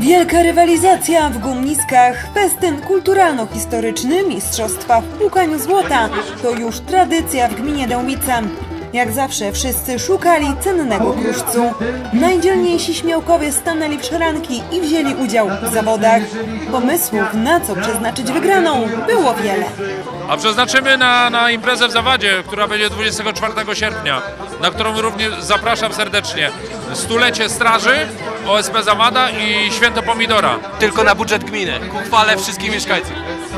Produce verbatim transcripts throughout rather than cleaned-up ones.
Wielka rywalizacja w Gumniskach, festyn kulturalno-historyczny, mistrzostwa w płukaniu złota to już tradycja w gminie Dębica. Jak zawsze wszyscy szukali cennego kruszcu. Najdzielniejsi śmiałkowie stanęli w szranki i wzięli udział w zawodach. Pomysłów, na co przeznaczyć wygraną, było wiele. A przeznaczymy na, na imprezę w Zawadzie, która będzie dwudziestego czwartego sierpnia, na którą również zapraszam serdecznie. Stulecie Straży, O S P Zawada i Święto Pomidora. Tylko na budżet gminy, ku chwale wszystkich mieszkańców.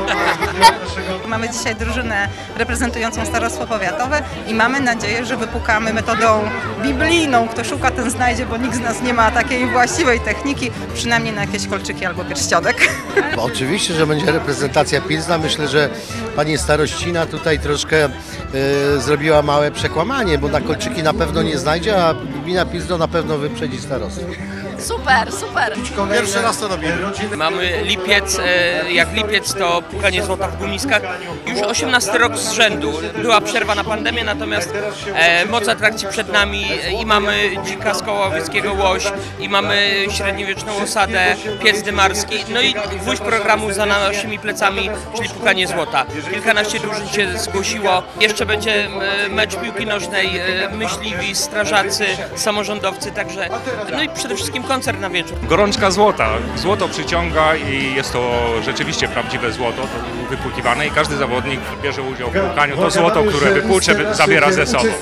Mamy dzisiaj drużynę reprezentującą starostwo powiatowe i mamy nadzieję, że wypukamy metodą biblijną. Kto szuka, ten znajdzie, bo nikt z nas nie ma takiej właściwej techniki, przynajmniej na jakieś kolczyki albo pierścionek. Bo oczywiście, że będzie reprezentacja Pilzna. Myślę, że pani starościna tutaj troszkę y, zrobiła małe przekłamanie, bo na kolczyki na pewno nie znajdzie, a gmina Pilzno na pewno wyprzedzi starostwo. Super, super. Pierwszy raz to robimy. Mamy lipiec, jak lipiec to pukanie złota w Gumniskach. Już osiemnasty rok z rzędu. Była przerwa na pandemię, natomiast e, moc atrakcji przed nami i mamy dzika z koła łowieckiego łoś, i mamy średniowieczną osadę, piec dymarski, no i gwóźdź programu za naszymi plecami, czyli pukanie złota. Kilkanaście drużyn się zgłosiło. Jeszcze będzie mecz piłki nożnej, myśliwi, strażacy, samorządowcy, także no i przede wszystkim koncert na wieczór. Gorączka złota. Złoto przyciąga i jest to rzeczywiście prawdziwe złoto, to wypłukiwane i każdy zawodnik bierze udział w płukaniu. To złoto, które wypłucze, zabiera ze sobą.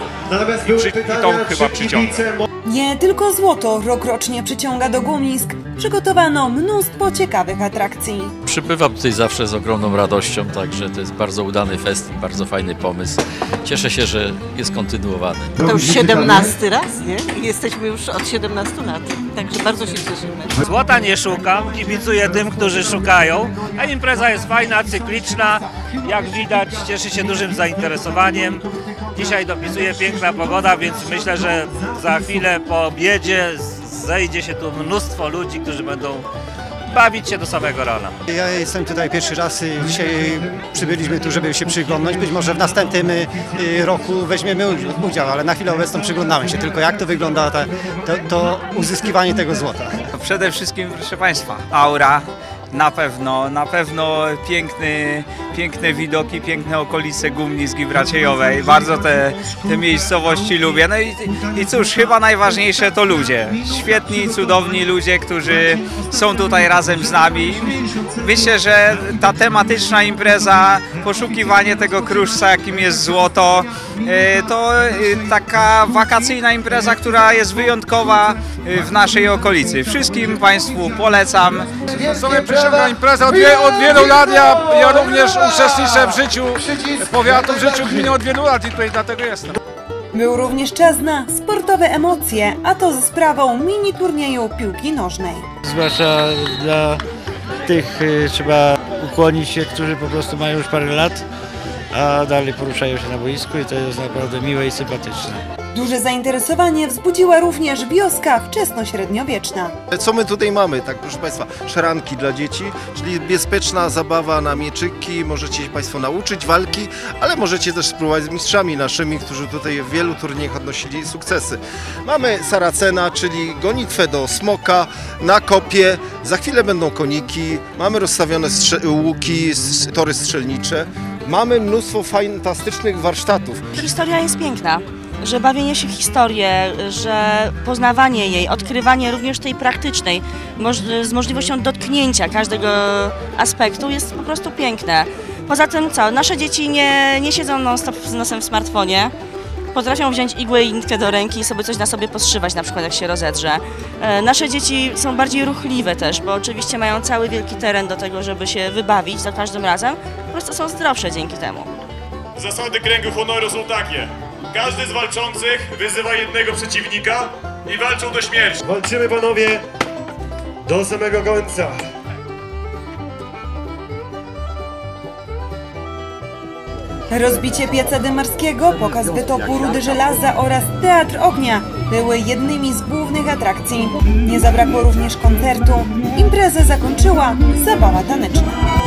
I, przy, i to chyba przyciąga. Nie tylko złoto rokrocznie przyciąga do Gumnisk. Przygotowano mnóstwo ciekawych atrakcji. Przybywam tutaj zawsze z ogromną radością, także to jest bardzo udany festyn, bardzo fajny pomysł. Cieszę się, że jest kontynuowany. To już siedemnasty raz, nie? I jesteśmy już od siedemnastu lat, także bardzo się cieszymy. Złota nie szukam, kibicuję tym, którzy szukają, a impreza jest fajna, cykliczna, jak widać cieszy się dużym zainteresowaniem. Dzisiaj dopisuje piękna pogoda, więc myślę, że za chwilę po obiedzie zejdzie się tu mnóstwo ludzi, którzy będą bawić się do samego rana. Ja jestem tutaj pierwszy raz, dzisiaj przybyliśmy tu, żeby się przyglądnąć. Być może w następnym roku weźmiemy udział, ale na chwilę obecną przyglądamy się tylko, jak to wygląda to, to, to uzyskiwanie tego złota. Przede wszystkim, proszę Państwa, aura. Na pewno, na pewno piękny, piękne widoki, piękne okolice Gumnisk i Braciejowej. Bardzo te, te miejscowości lubię. No i, i cóż, chyba najważniejsze to ludzie. Świetni, cudowni ludzie, którzy są tutaj razem z nami. Myślę, że ta tematyczna impreza, poszukiwanie tego kruszca, jakim jest złoto, to taka wakacyjna impreza, która jest wyjątkowa w naszej okolicy. Wszystkim Państwu polecam. Przyszła impreza od, wie, od wielu lat, ja, ja również uczestniczę w życiu powiatu, w życiu gminy od wielu lat i tutaj dlatego jestem. Był również czas na sportowe emocje, a to ze sprawą mini turnieju piłki nożnej. Zwłaszcza dla tych y, trzeba ukłonić się, którzy po prostu mają już parę lat, a dalej poruszają się na boisku i to jest naprawdę miłe i sympatyczne. Duże zainteresowanie wzbudziła również wioska wczesnośredniowieczna. Co my tutaj mamy? Tak, proszę Państwa, szranki dla dzieci, czyli bezpieczna zabawa na mieczyki, możecie się Państwo nauczyć walki, ale możecie też spróbować z mistrzami naszymi, którzy tutaj w wielu turniejach odnosili sukcesy. Mamy saracena, czyli gonitwę do smoka, na kopie, za chwilę będą koniki, mamy rozstawione łuki, tory strzelnicze, mamy mnóstwo fantastycznych warsztatów. Historia jest piękna. Że bawienie się w historię, że poznawanie jej, odkrywanie również tej praktycznej, moż z możliwością dotknięcia każdego aspektu jest po prostu piękne. Poza tym co, nasze dzieci nie, nie siedzą non-stop z nosem w smartfonie, potrafią wziąć igłę i nitkę do ręki i sobie coś na sobie poszywać, na przykład jak się rozedrze. E, nasze dzieci są bardziej ruchliwe też, bo oczywiście mają cały wielki teren do tego, żeby się wybawić za każdym razem, po prostu są zdrowsze dzięki temu. Zasady kręgu honoru są takie. Każdy z walczących wyzywa jednego przeciwnika i walczą do śmierci. Walczymy, panowie, do samego końca. Rozbicie pieca dymarskiego, pokaz wytopu rudy żelaza oraz teatr ognia były jednymi z głównych atrakcji. Nie zabrakło również koncertu. Imprezę zakończyła zabawa taneczna.